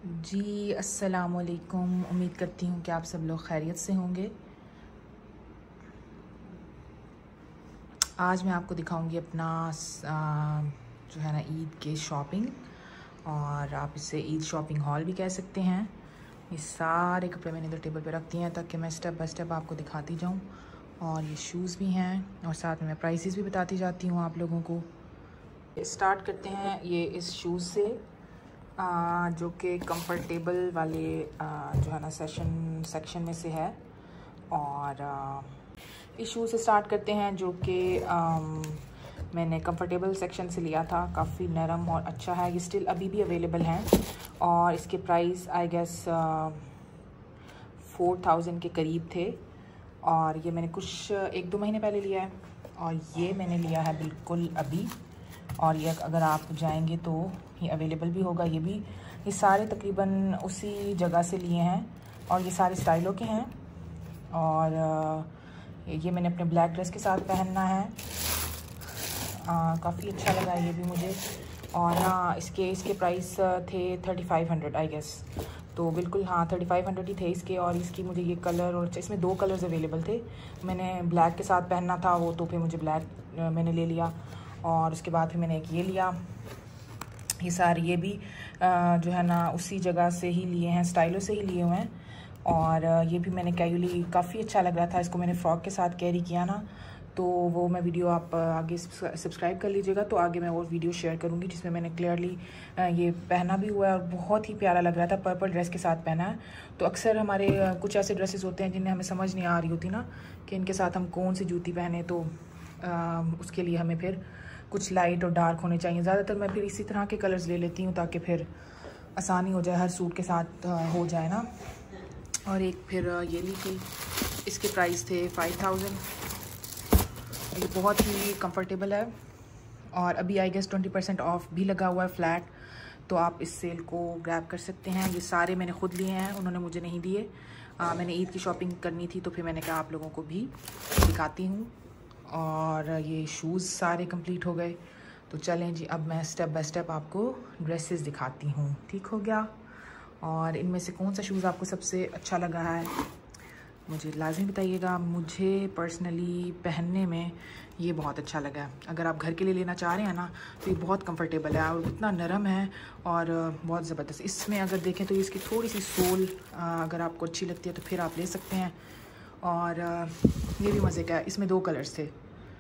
जी अस्सलाम वालेकुम। उम्मीद करती हूँ कि आप सब लोग खैरियत से होंगे। आज मैं आपको दिखाऊंगी अपना जो है ना ईद के शॉपिंग, और आप इसे ईद शॉपिंग हॉल भी कह सकते हैं। ये सारे कपड़े मैंने इधर टेबल पे रख दिए हैं ताकि मैं स्टेप बाय स्टेप आपको दिखाती जाऊँ। और ये शूज़ भी हैं और साथ में मैं प्राइसेस भी बताती जाती हूँ आप लोगों को। स्टार्ट करते हैं ये इस शूज़ से, जो कि कंफर्टेबल वाले जो है ना सेक्शन में से है। और इस शूज़ से स्टार्ट करते हैं जो कि मैंने कंफर्टेबल सेक्शन से लिया था। काफ़ी नरम और अच्छा है, ये स्टिल अभी भी अवेलेबल हैं और इसके प्राइस आई गेस 4000 के करीब थे। और ये मैंने कुछ 1-2 महीने पहले लिया है और ये मैंने लिया है बिल्कुल अभी। और ये अगर आप जाएंगे तो ये अवेलेबल भी होगा। ये सारे तकरीबन उसी जगह से लिए हैं और ये सारे स्टाइलों के हैं। और ये मैंने अपने ब्लैक ड्रेस के साथ पहनना है। काफ़ी अच्छा लगा ये भी मुझे। और हाँ, इसके प्राइस थे 3500 आई गेस। तो बिल्कुल हाँ 3500 ही थे इसके। और इसकी मुझे ये कलर, और इसमें 2 कलर्स अवेलेबल थे। मैंने ब्लैक के साथ पहनना था वो, तो फिर मुझे ब्लैक मैंने ले लिया। और उसके बाद फिर मैंने एक ये लिया। ये सारे ये भी जो है ना उसी जगह से ही लिए हैं, स्टाइलों से ही लिए हुए हैं। और ये भी मैंने कैजुअली, काफ़ी अच्छा लग रहा था, इसको मैंने फ़्रॉक के साथ कैरी किया ना, तो वो मैं वीडियो आप आगे सब्सक्राइब कर लीजिएगा, तो आगे मैं और वीडियो शेयर करूँगी जिसमें मैंने क्लियरली ये पहना भी हुआ है और बहुत ही प्यारा लग रहा था। पर्पल ड्रेस के साथ पहना है। तो अक्सर हमारे कुछ ऐसे ड्रेसेस होते हैं जिन्हें हमें समझ नहीं आ रही होती ना कि इनके साथ हम कौन सी जूती पहने, तो उसके लिए हमें फिर कुछ लाइट और डार्क होने चाहिए। ज़्यादातर मैं फिर इसी तरह के कलर्स ले लेती हूँ ताकि फिर आसानी हो जाए, हर सूट के साथ हो जाए ना। और एक फिर ये ली थी, इसके प्राइस थे 5000। ये बहुत ही कंफर्टेबल है और अभी आई गेस 20% ऑफ भी लगा हुआ है फ्लैट, तो आप इस सेल को ग्रैब कर सकते हैं। ये सारे मैंने खुद लिए हैं, उन्होंने मुझे नहीं दिए। मैंने ईद की शॉपिंग करनी थी तो फिर मैंने कहा आप लोगों को भी दिखाती हूँ। और ये शूज़ सारे कंप्लीट हो गए। तो चलें जी, अब मैं स्टेप बाय स्टेप आपको ड्रेसेस दिखाती हूँ। ठीक हो गया। और इनमें से कौन सा शूज़ आपको सबसे अच्छा लगा है मुझे लाज़मी बताइएगा। मुझे पर्सनली पहनने में ये बहुत अच्छा लगा है। अगर आप घर के लिए लेना चाह रहे हैं ना तो ये बहुत कंफर्टेबल है और इतना नरम है और बहुत ज़बरदस्त। इसमें अगर देखें तो इसकी थोड़ी सी सोल अगर आपको अच्छी लगती है तो फिर आप ले सकते हैं। और ये भी मज़े का है। इसमें 2 कलर्स थे।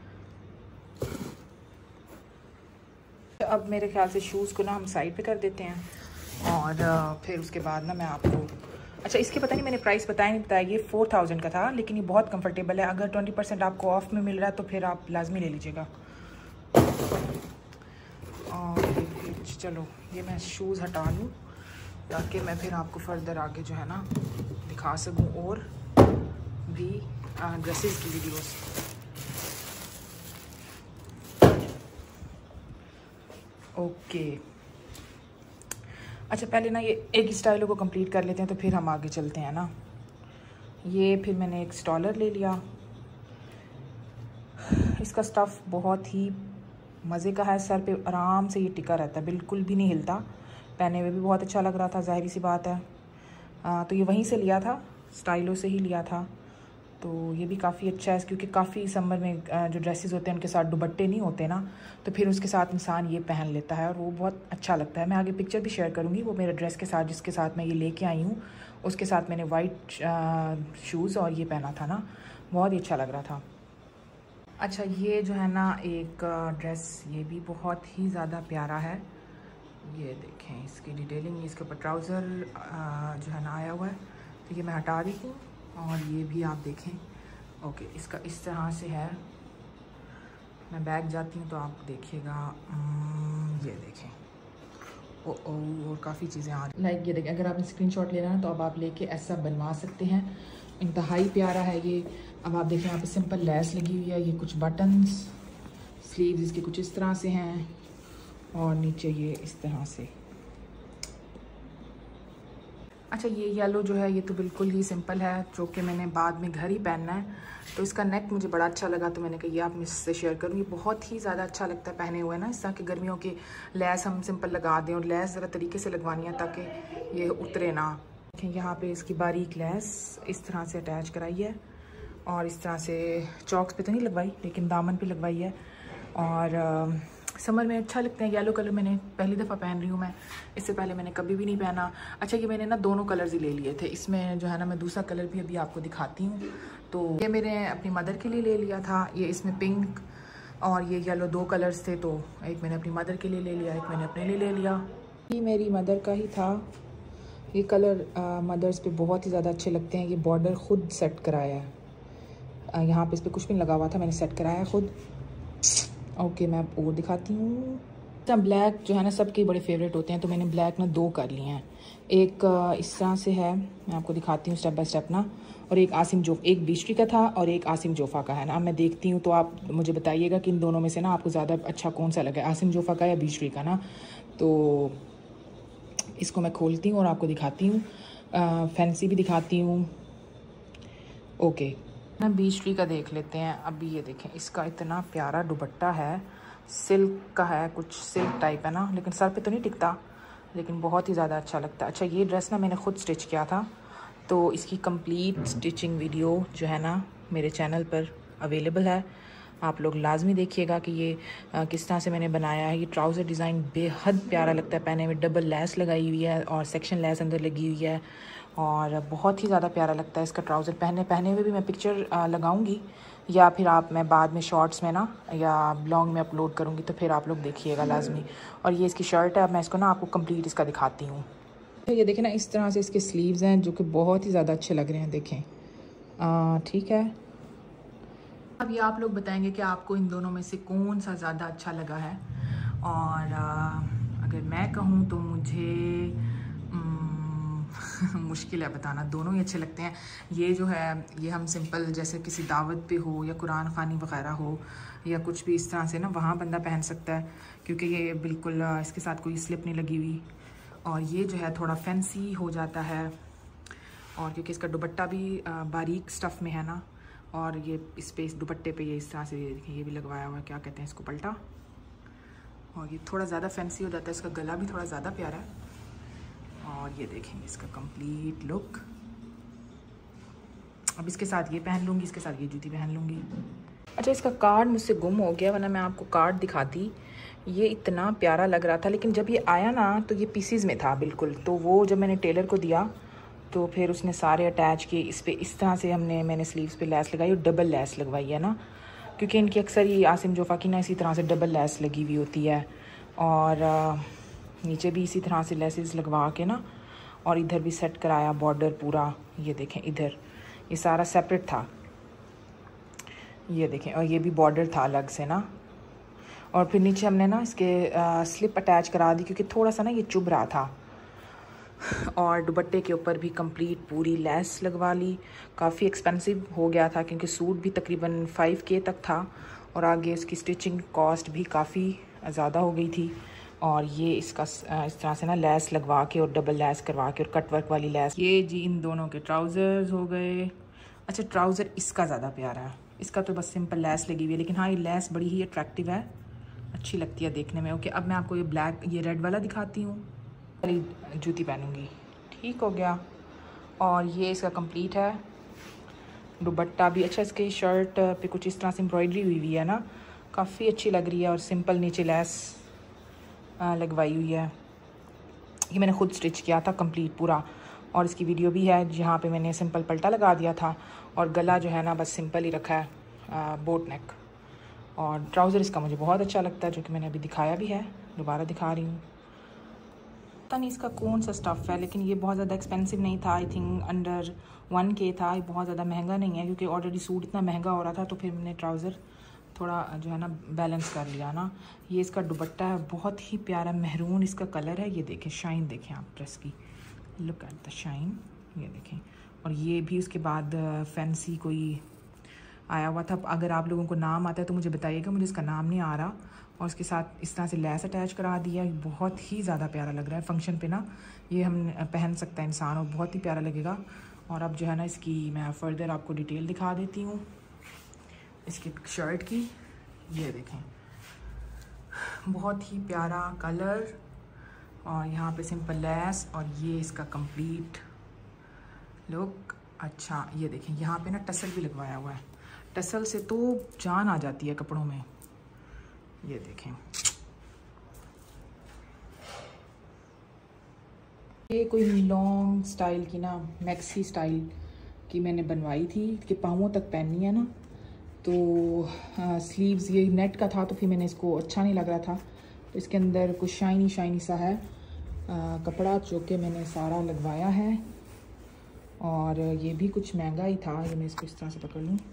अब मेरे ख्याल से शूज़ को ना हम साइड पे कर देते हैं और फिर उसके बाद ना मैं आपको, अच्छा इसके पता नहीं मैंने प्राइस बताया नहीं बताया, ये 4000 का था, लेकिन ये बहुत कंफर्टेबल है। अगर 20% आपको ऑफ में मिल रहा है तो फिर आप लाजमी ले लीजिएगा। और चलो ये मैं शूज़ हटा लूँ ताकि मैं फिर आपको फर्दर आगे जो है ना दिखा सकूँ और भी ड्रेसेस की वीडियोस। ओके, अच्छा पहले ना ये एक स्टाइलों को कंप्लीट कर लेते हैं तो फिर हम आगे चलते हैं ना। ये फिर मैंने एक स्टॉलर ले लिया। इसका स्टफ़ बहुत ही मज़े का है, सर पे आराम से ये टिका रहता है, बिल्कुल भी नहीं हिलता। पहने हुए भी बहुत अच्छा लग रहा था, ज़ाहिर सी बात है। तो ये वहीं से लिया था, स्टाइलों से ही लिया था। तो ये भी काफ़ी अच्छा है क्योंकि काफ़ी समर में जो ड्रेसेस होते हैं उनके साथ दुपट्टे नहीं होते ना, तो फिर उसके साथ इंसान ये पहन लेता है और वो बहुत अच्छा लगता है। मैं आगे पिक्चर भी शेयर करूँगी, वो मेरे ड्रेस के साथ जिसके साथ मैं ये लेके आई हूँ, उसके साथ मैंने वाइट शूज़ और ये पहना था ना, बहुत ही अच्छा लग रहा था। अच्छा ये जो है ना एक ड्रेस, ये भी बहुत ही ज़्यादा प्यारा है। ये देखें इसकी डिटेलिंग, इसके ऊपर ट्राउज़र जो है ना आया हुआ है, तो ये मैं हटा दी हूँ। और ये भी आप देखें, ओके इसका इस तरह से है। मैं बैक जाती हूँ तो आप देखिएगा, ये देखें और काफ़ी चीज़ें आ रही, लाइक ये देखें। अगर आपने स्क्रीनशॉट लेना है तो अब आप लेके ऐसा बनवा सकते हैं, इंतहाई प्यारा है ये। अब आप देखें यहाँ पे सिंपल लेस लगी हुई है, ये कुछ बटन्स, स्लीव्स इसके कुछ इस तरह से हैं और नीचे ये इस तरह से। अच्छा ये येलो जो है ये तो बिल्कुल ही सिंपल है, जो कि मैंने बाद में घर ही पहनना है। तो इसका नेक मुझे बड़ा अच्छा लगा, तो मैंने कहा ये आप मुझसे शेयर करूँ। ये बहुत ही ज़्यादा अच्छा लगता है पहने हुए ना, इस तरह की गर्मियों की लैस हम सिंपल लगा दें, और लैस ज़रा तरीके से लगवानी है ताकि ये उतरे ना। देखें यहाँ पे इसकी बारीक लैस इस तरह से अटैच कराई है, और इस तरह से चौक्स पे तो नहीं लगवाई लेकिन दामन पे लगवाई है। और समर में अच्छा लगते हैं। येलो कलर मैंने पहली दफ़ा पहन रही हूँ मैं, इससे पहले मैंने कभी भी नहीं पहना। अच्छा ये मैंने ना दोनों कलर्स ही ले लिए थे, इसमें जो है ना मैं दूसरा कलर भी अभी आपको दिखाती हूँ। तो ये मैंने अपनी मदर के लिए ले लिया था, ये इसमें पिंक और ये येलो 2 कलर्स थे, तो एक मैंने अपनी मदर के लिए ले लिया, एक मैंने अपने लिए ले लिया। ये मेरी मदर का ही था। ये कलर मदर्स पे बहुत ही ज़्यादा अच्छे लगते हैं। ये बॉर्डर ख़ुद सेट कराया है, यहाँ पे इस पर कुछ भी लगा हुआ था, मैंने सेट कराया है ख़ुद। ओके मैं आपको दिखाती हूँ। तो ब्लैक जो है ना सबके बड़े फेवरेट होते हैं, तो मैंने ब्लैक ना 2 कर लिए हैं। एक इस तरह से है, मैं आपको दिखाती हूँ स्टेप बाय स्टेप ना। और एक एक बीस्ट्री का था और एक आसिम जोफ़ा का है ना। मैं देखती हूँ, तो आप मुझे बताइएगा कि इन दोनों में से ना आपको ज़्यादा अच्छा कौन सा लगा, आसिम जोफ़ा का या बीस्ट्री का ना। तो इसको मैं खोलती हूँ और आपको दिखाती हूँ, फैंसी भी दिखाती हूँ। ओके ना बीस्ट्री का देख लेते हैं। अभी ये देखें, इसका इतना प्यारा दुपट्टा है, सिल्क का है, कुछ सिल्क टाइप है ना, लेकिन सर पे तो नहीं टिकता, लेकिन बहुत ही ज़्यादा अच्छा लगता है। अच्छा ये ड्रेस ना मैंने ख़ुद स्टिच किया था, तो इसकी कंप्लीट स्टिचिंग वीडियो जो है ना मेरे चैनल पर अवेलेबल है, आप लोग लाजमी देखिएगा कि ये किस तरह से मैंने बनाया है। ये ट्राउज़र डिज़ाइन बेहद प्यारा लगता है पहने में, डबल लैस लगाई हुई है और सेक्शन लैस अंदर लगी हुई है, और बहुत ही ज़्यादा प्यारा लगता है इसका ट्राउज़र। पहने हुए भी मैं पिक्चर लगाऊंगी, या फिर आप मैं बाद में शॉर्ट्स में ना या ब्लॉग में अपलोड करूँगी, तो फिर आप लोग देखिएगा लाजमी। और ये इसकी शर्ट है, अब मैं इसको ना आपको कंप्लीट इसका दिखाती हूँ। तो ये देखें ना, इस तरह से इसके स्लीव्स हैं जो कि बहुत ही ज़्यादा अच्छे लग रहे हैं, देखें। ठीक है, अब ये आप लोग बताएंगे कि आपको इन दोनों में से कौन सा ज़्यादा अच्छा लगा है। और अगर मैं कहूँ तो मुझे मुश्किल है बताना, दोनों ही अच्छे लगते हैं। ये जो है ये हम सिंपल जैसे किसी दावत पे हो या कुरान ख़ानी वगैरह हो या कुछ भी इस तरह से ना, वहाँ बंदा पहन सकता है, क्योंकि ये बिल्कुल इसके साथ कोई स्लिप नहीं लगी हुई। और ये जो है थोड़ा फैंसी हो जाता है, और क्योंकि इसका दुपट्टा भी बारीक स्टफ़ में है ना, और ये इस पे इस दुपट्टे पे ये इस तरह से ये भी लगवाया हुआ है, क्या कहते हैं इसको, पल्टा। और ये थोड़ा ज़्यादा फैंसी हो जाता है, इसका गला भी थोड़ा ज़्यादा प्यारा है। और ये देखेंगे इसका कंप्लीट लुक। अब इसके साथ ये पहन लूँगी, इसके साथ ये जूती पहन लूँगी। अच्छा इसका कार्ड मुझसे गुम हो गया, वरना मैं आपको कार्ड दिखाती। ये इतना प्यारा लग रहा था, लेकिन जब ये आया ना तो ये पीसीज में था बिल्कुल। तो वो जब मैंने टेलर को दिया तो फिर उसने सारे अटैच किए इस पे, इस तरह से मैंने स्लीव्स पे लैस लगाई और डबल लैस लगवाई है ना, क्योंकि इनकी अक्सर ही आसिम जोफ़ा की ना इसी तरह से डबल लैस लगी हुई होती है। और नीचे भी इसी तरह से लेसेस लगवा के ना, और इधर भी सेट कराया बॉर्डर पूरा। ये देखें इधर ये सारा सेपरेट था, ये देखें, और ये भी बॉर्डर था अलग से ना। और फिर नीचे हमने ना इसके स्लिप अटैच करा दी, क्योंकि थोड़ा सा ना ये चुभ रहा था। और दुपट्टे के ऊपर भी कंप्लीट पूरी लेस लगवा ली। काफ़ी एक्सपेंसिव हो गया था, क्योंकि सूट भी तकरीबन 5K तक था, और आगे इसकी स्टिचिंग कॉस्ट भी काफ़ी ज़्यादा हो गई थी। और ये इसका इस तरह से ना लेस लगवा के और डबल लेस करवा के और कट वर्क वाली लेस। ये जी इन दोनों के ट्राउज़र्स हो गए। अच्छा ट्राउज़र इसका ज़्यादा प्यारा है, इसका तो बस सिंपल लेस लगी हुई है, लेकिन हाँ ये लेस बड़ी ही अट्रैक्टिव है, अच्छी लगती है देखने में। ओके अब मैं आपको ये रेड वाला दिखाती हूँ, जूती पहनूंगी। ठीक हो गया। और ये इसका कंप्लीट है, दुपट्टा भी अच्छा, इसके शर्ट पे कुछ इस तरह से एम्ब्रॉयडरी हुई हुई है ना, काफ़ी अच्छी लग रही है। और सिंपल नीचे लेस लगवाई हुई है, ये मैंने खुद स्टिच किया था कंप्लीट पूरा। और इसकी वीडियो भी है जहाँ पे मैंने सिंपल पल्टा लगा दिया था, और गला जो है ना बस सिंपल ही रखा है, बोट नेक। और ट्राउज़र इसका मुझे बहुत अच्छा लगता है, जो कि मैंने अभी दिखाया भी है, दोबारा दिखा रही हूँ। पता नहीं इसका कौन सा स्टफ़ है, लेकिन ये बहुत ज़्यादा एक्सपेंसिव नहीं था, आई थिंक अंडर 1K था। ये बहुत ज़्यादा महंगा नहीं है, क्योंकि ऑलरेडी सूट इतना महंगा हो रहा था, तो फिर मैंने ट्राउज़र थोड़ा जो है ना बैलेंस कर लिया ना। ये इसका दुपट्टा है, बहुत ही प्यारा महरून इसका कलर है। ये देखें शाइन, देखें आप ड्रेस की, लुक एट द शाइन, ये देखें। और ये भी उसके बाद फैंसी कोई आया हुआ था। अगर आप लोगों को नाम आता है तो मुझे बताइएगा, मुझे इसका नाम नहीं आ रहा। और इसके साथ इस तरह से लेस अटैच करा दिया, बहुत ही ज़्यादा प्यारा लग रहा है। फंक्शन पे ना ये हम पहन सकता है इंसान और बहुत ही प्यारा लगेगा। और अब जो है ना इसकी मैं फ़र्दर आपको डिटेल दिखा देती हूँ इसकी शर्ट की। ये देखें, बहुत ही प्यारा कलर और यहाँ पे सिंपल लेस और ये इसका कंप्लीट लुक। अच्छा ये देखें, यहाँ पे ना टसल भी लगवाया हुआ है। टसल से तो जान आ जाती है कपड़ों में। ये देखें, ये कोई लॉन्ग स्टाइल की ना, मैक्सी स्टाइल की मैंने बनवाई थी कि पाँवों तक पहननी है ना। तो स्लीव्स ये नेट का था तो फिर मैंने इसको अच्छा नहीं लग रहा था, तो इसके अंदर कुछ शाइनी शाइनी सा है कपड़ा जो कि मैंने सारा लगवाया है। और ये भी कुछ महंगा ही था। ये मैं इसको इस तरह से पकड़ लूँ,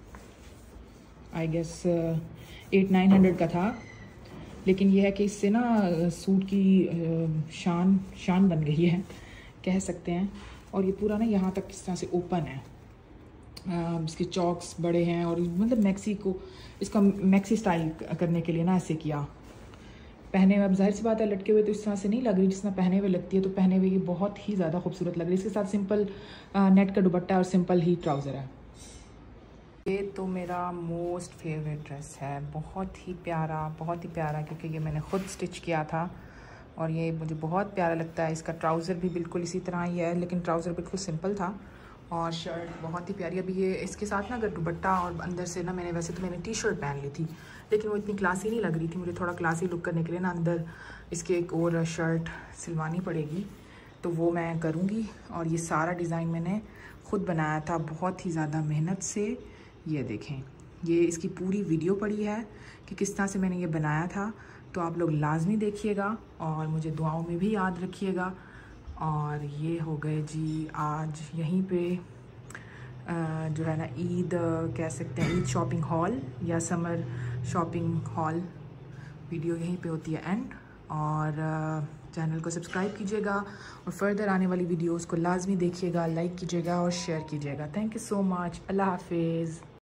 आई गेस 800-900 का था। लेकिन ये है कि इससे ना सूट की शान बन गई है कह सकते हैं। और ये पूरा ना यहाँ तक इस तरह से ओपन है, इसके चॉक्स बड़े हैं और मतलब मैक्सी को इसका मैक्सी स्टाइल करने के लिए ना ऐसे किया। पहने हुए अब जाहिर सी बात है लटके हुए तो इस तरह से नहीं लग रही जिस तरह पहने हुए लगती है, तो पहने हुए ये बहुत ही ज़्यादा खूबसूरत लग रही है। इसके साथ सिंपल नेट का दुपट्टा है और सिंपल ही ट्राउज़र है। ये तो मेरा मोस्ट फेवरेट ड्रेस है, बहुत ही प्यारा क्योंकि ये मैंने ख़ुद स्टिच किया था और ये मुझे बहुत प्यारा लगता है। इसका ट्राउज़र भी बिल्कुल इसी तरह ही है, लेकिन ट्राउज़र बिल्कुल सिंपल था और शर्ट बहुत ही प्यारी। अभी ये इसके साथ ना अगर दुपट्टा और अंदर से ना मैंने टी शर्ट पहन ली थी, लेकिन वो इतनी क्लासी नहीं लग रही थी। मुझे थोड़ा क्लासी लुक करने के लिए ना अंदर इसके एक और शर्ट सिलवानी पड़ेगी, तो वो मैं करूँगी। और ये सारा डिज़ाइन मैंने ख़ुद बनाया था बहुत ही ज़्यादा मेहनत से। ये देखें, ये इसकी पूरी वीडियो पड़ी है कि किस तरह से मैंने ये बनाया था, तो आप लोग लाजमी देखिएगा और मुझे दुआओं में भी याद रखिएगा। और ये हो गए जी आज यहीं पे जो है ना ईद कह सकते हैं, ईद शॉपिंग हॉल या समर शॉपिंग हॉल वीडियो यहीं पे होती है एंड। और चैनल को सब्सक्राइब कीजिएगा और फर्दर आने वाली वीडियोस को लाजमी देखिएगा, लाइक कीजिएगा और शेयर कीजिएगा। Thank you so much. अल्लाह हाफिज़।